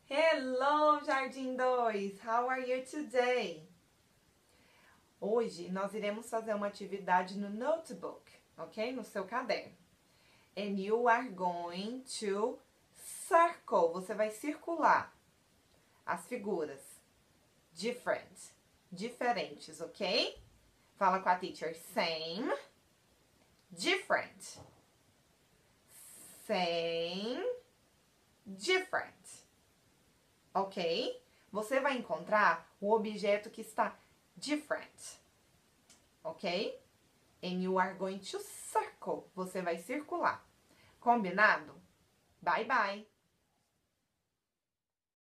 Hello, Jardim 2! How are you today? Hoje nós iremos fazer uma atividade no notebook, ok? No seu caderno. And you are going to circle. Você vai circular as figuras. Different. Diferentes, ok? Fala com a teacher. Same. Different. Same. Different. Ok? Você vai encontrar o objeto que está different. Ok? And you are going to circle. Você vai circular. Combinado? Bye, bye!